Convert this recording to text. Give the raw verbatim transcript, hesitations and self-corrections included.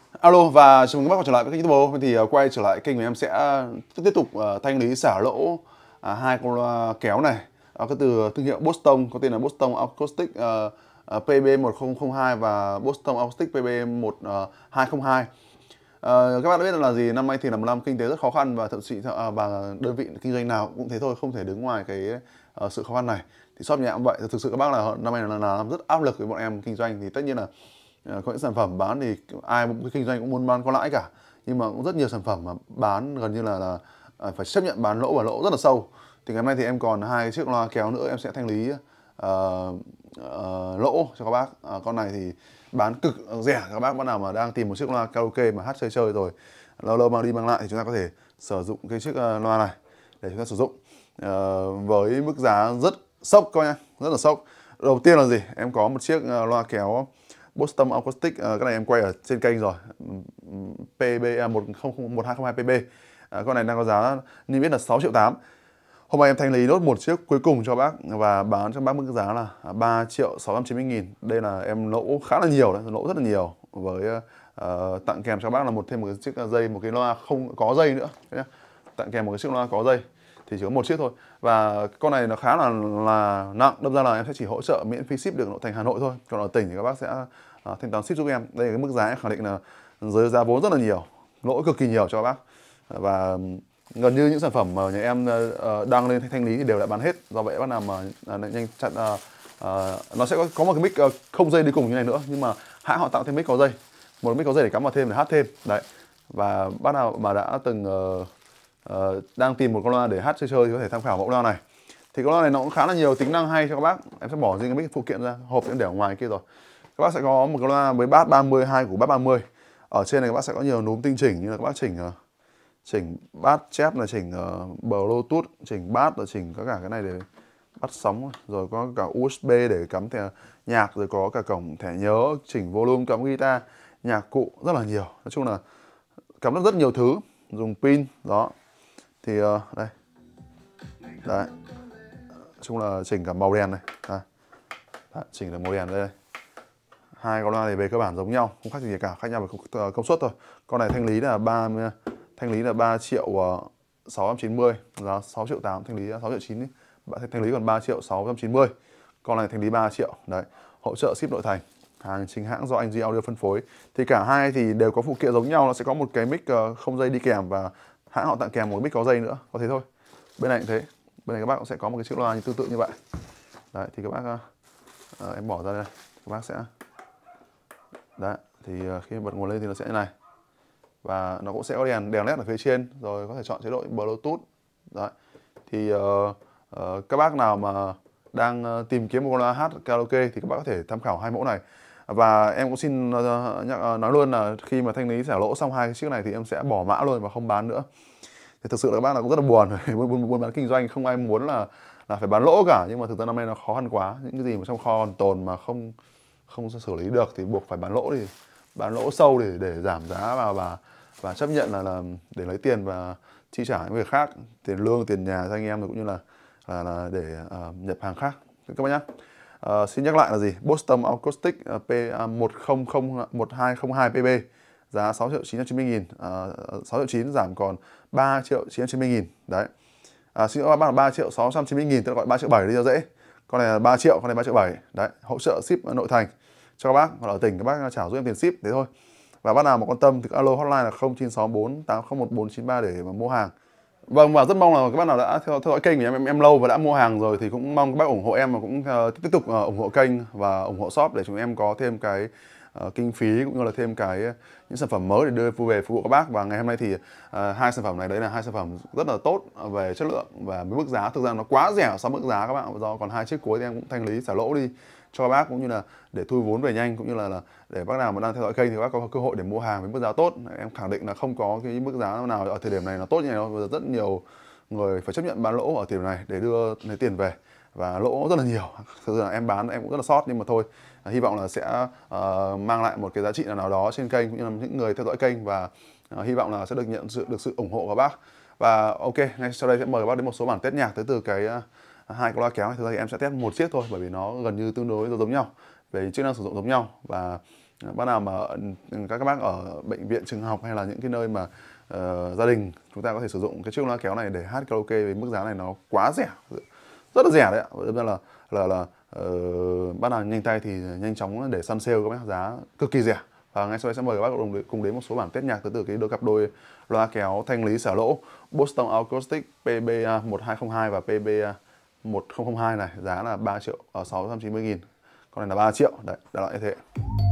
Alo và chào mừng các bác quay trở lại với kênh YouTube. Thì uh, quay trở lại kênh của em sẽ tiếp tục uh, thanh lý xả lỗ uh, hai con loa kéo này, uh, có từ thương hiệu Boston, có tên là Boston Acoustic uh, uh, P B một không không hai và Boston Acoustic P B một hai không hai. Uh, các bạn đã biết là gì, năm nay thì là một năm kinh tế rất khó khăn và thậm chí uh, và đơn vị kinh doanh nào cũng thế thôi, không thể đứng ngoài cái uh, sự khó khăn này. Thì shop nhà cũng vậy, thực sự các bác là năm nay là, là năm rất áp lực với bọn em kinh doanh. Thì tất nhiên là có những sản phẩm bán thì ai cũng kinh doanh cũng muốn bán có lãi cả, nhưng mà cũng rất nhiều sản phẩm mà bán gần như là, là phải chấp nhận bán lỗ và lỗ rất là sâu. Thì ngày hôm nay thì em còn hai chiếc loa kéo nữa em sẽ thanh lý uh, uh, lỗ cho các bác. Uh, con này thì bán cực rẻ, các bác nào mà đang tìm một chiếc loa karaoke mà hát chơi chơi rồi lâu lâu mang đi mang lại thì chúng ta có thể sử dụng cái chiếc uh, loa này để chúng ta sử dụng uh, với mức giá rất sốc coi nha, rất là sốc. Đầu tiên là gì, em có một chiếc uh, loa kéo Boston Acoustic, uh, cái này em quay ở trên kênh rồi, P B một không một hai không hai P B. Uh, con này đang có giá niêm yết là sáu triệu tám. Hôm nay em thanh lý nốt một chiếc cuối cùng cho bác và bán cho bác mức giá là ba triệu sáu trăm chín mươi nghìn. Đây là em lỗ khá là nhiều đấy, lỗ rất là nhiều, với uh, tặng kèm cho bác là một thêm một cái chiếc dây, một cái loa không có dây nữa. Tặng kèm một cái chiếc loa có dây thì chỉ có một chiếc thôi. Và con này nó khá là là nặng, đâm ra là em sẽ chỉ hỗ trợ miễn phí ship được nội thành Hà Nội thôi. Còn ở tỉnh thì các bác sẽ uh, thanh toán ship giúp em. Đây là cái mức giá em khẳng định là dưới giá vốn rất là nhiều, lỗ cực kỳ nhiều cho các bác. Và gần như những sản phẩm mà nhà em uh, đăng lên thanh lý thì đều đã bán hết. Do vậy bác nào mà uh, nhanh chặn uh, uh, nó sẽ có, có một cái mic uh, không dây đi cùng như này nữa, nhưng mà hãng họ tạo thêm mic có dây, một mic có dây để cắm vào thêm để hát thêm đấy. Và bác nào mà đã từng uh, uh, đang tìm một con loa để hát chơi chơi thì có thể tham khảo mẫu loa này. Thì con loa này nó cũng khá là nhiều tính năng hay cho các bác. Em sẽ bỏ riêng cái mic phụ kiện ra, hộp em để ở ngoài kia rồi. Các bác sẽ có một con loa với bass ba mươi, hai của bass ba mươi. Ở trên này các bác sẽ có nhiều núm tinh chỉnh, như là các bác chỉnh uh, chỉnh bass chép, là chỉnh uh, Bluetooth, chỉnh bass, là chỉnh có cả cái này để bắt sóng, rồi có cả U S B để cắm thẻ nhạc, rồi có cả cổng thẻ nhớ, chỉnh volume, cắm guitar, nhạc cụ, rất là nhiều. Nói chung là cắm rất rất nhiều thứ, dùng pin đó. Thì uh, đây đấy, nói chung là chỉnh cả màu đèn này, à, đấy, chỉnh được màu đèn đây, đây. Hai con loa này về cơ bản giống nhau, không khác gì cả, khác nhau về công suất thôi. Con này thanh lý là ba thanh lý là ba triệu sáu trăm chín mươi, giá sáu triệu tám, thanh lý sáu triệu chín, thanh lý còn ba triệu sáu trăm chín mươi. Con này thanh lý ba triệu đấy, hỗ trợ ship nội thành, hàng chính hãng do anh G Audio phân phối. Thì cả hai thì đều có phụ kiện giống nhau, nó sẽ có một cái mic không dây đi kèm và hãng họ tặng kèm một mic có dây nữa, có thế thôi. Bên này cũng thế, bên này các bác cũng sẽ có một cái chiếc loa như tương tự như vậy đấy. Thì các bác uh, em bỏ ra đây, các bác sẽ đấy, thì uh, khi bật nguồn lên thì nó sẽ như này, và nó cũng sẽ có đèn đèn led ở phía trên, rồi có thể chọn chế độ Bluetooth đấy. Thì uh, uh, các bác nào mà đang uh, tìm kiếm một con loa hát karaoke thì các bác có thể tham khảo hai mẫu này. Và em cũng xin uh, nhắc, uh, nói luôn là khi mà thanh lý xả lỗ xong hai cái chiếc này thì em sẽ bỏ mã luôn và không bán nữa. Thì thực sự là các bác là cũng rất là buồn, buôn, buôn bán kinh doanh không ai muốn là là phải bán lỗ cả, nhưng mà thực ra năm nay nó khó khăn quá, những cái gì mà trong kho còn tồn mà không không xử lý được thì buộc phải bán lỗ, thì bán lỗ sâu để để giảm giá vào và và chấp nhận là là để lấy tiền và chi trả những việc khác, tiền lương, tiền nhà cho anh em, rồi cũng như là là, là để uh, nhập hàng khác các bác nhé. Uh, xin nhắc lại là gì, Boston Acoustic uh, P một không không một hai không hai P B, giá sáu triệu chín trăm chín mươi nghìn, uh, sáu triệu chín giảm còn ba triệu chín trăm chín mươi nghìn đấy. À, xin lỗi các bác là ba triệu sáu trăm chín mươi nghìn, tôi gọi ba triệu bảy đi cho dễ. Con này là ba triệu, con này ba triệu bảy đấy, hỗ trợ ship nội thành cho các bác, còn ở tỉnh các bác trả giúp em tiền ship thế thôi. Và bác nào mà quan tâm thì alo hotline là không chín sáu bốn tám không một bốn chín ba để mà mua hàng. Vâng, và rất mong là các bác nào đã theo, theo dõi kênh của em, em em lâu và đã mua hàng rồi thì cũng mong các bác ủng hộ em và cũng uh, tiếp tục uh, ủng hộ kênh và ủng hộ shop để chúng em có thêm cái uh, kinh phí cũng như là thêm cái những sản phẩm mới để đưa về phục vụ các bác. Và ngày hôm nay thì uh, hai sản phẩm này đấy là hai sản phẩm rất là tốt về chất lượng và với mức giá thực ra nó quá rẻ so với mức giá các bạn, do còn hai chiếc cuối thì em cũng thanh lý xả lỗ đi cho các bác, cũng như là để thu vốn về nhanh, cũng như là, là để bác nào mà đang theo dõi kênh thì các bác có cơ hội để mua hàng với mức giá tốt. Em khẳng định là không có cái mức giá nào ở thời điểm này là tốt như này đâu. Rất nhiều người phải chấp nhận bán lỗ ở thời điểm này để đưa lấy tiền về, và lỗ rất là nhiều. Thực sự là em bán em cũng rất là sót, nhưng mà thôi, hy vọng là sẽ uh, mang lại một cái giá trị nào, nào đó trên kênh cũng như là những người theo dõi kênh, và uh, hy vọng là sẽ được nhận sự được sự ủng hộ của bác. Và ok, ngay sau đây sẽ mời các bác đến một số bản test nhạc tới từ cái uh, hai con loa kéo này. Thực ra thì em sẽ test một chiếc thôi, bởi vì nó gần như tương đối giống nhau về chức năng sử dụng giống nhau, và Bác nào mà các các bác ở bệnh viện, trường học hay là những cái nơi mà uh, gia đình, chúng ta có thể sử dụng cái chiếc loa kéo này để hát karaoke với mức giá này nó quá rẻ, rất là rẻ đấy ạ. Đâm ra là là là uh, bác nào nhanh tay thì nhanh chóng để săn sale các bác, giá cực kỳ rẻ. Và ngay sau đây sẽ mời các bác cùng, cùng đến một số bản test nhạc tới từ cái đôi cặp đôi loa kéo thanh lý xả lỗ Boston Acoustic P B một hai không hai và P B một không không hai này, giá là ba triệu sáu trăm chín mươi nghìn, con này là ba triệu đấy, đại loại như thế.